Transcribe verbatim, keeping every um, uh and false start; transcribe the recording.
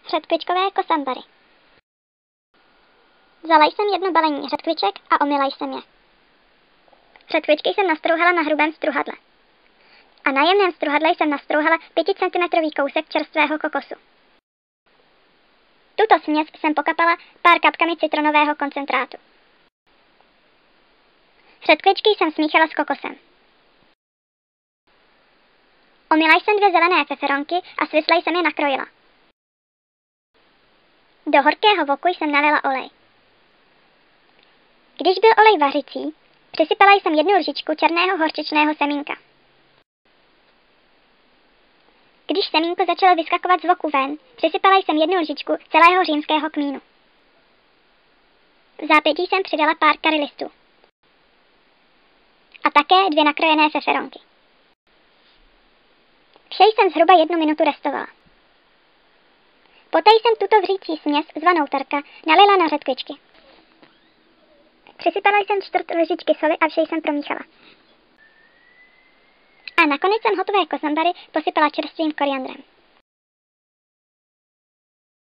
Řetkvičkové kosambary. Vzala jsem jedno balení řetkviček a omyla jsem je. Řetkvičky jsem nastrouhala na hrubém struhadle. A na jemném struhadle jsem nastrouhala pěticentimetrový kousek čerstvého kokosu. Tuto směs jsem pokapala pár kapkami citronového koncentrátu. Řetkvičky jsem smíchala s kokosem. Omyla jsem dvě zelené feferonky a svisle jsem je nakrojila. Do horkého voku jsem nalila olej. Když byl olej vařicí, přisypala jsem jednu lžičku černého horčičného semínka. Když semínko začalo vyskakovat z voku ven, přisypala jsem jednu lžičku celého římského kmínu. V zápětí jsem přidala pár curry listů. A také dvě nakrojené feferonky. Vše jsem zhruba jednu minutu restovala. Poté jsem tuto vřící směs zvanou tarka nalila na řetkvičky. Přisypala jsem čtvrt lžičky soli a vše jsem promíchala. A nakonec jsem hotové kosambary posypala čerstvým koriandrem.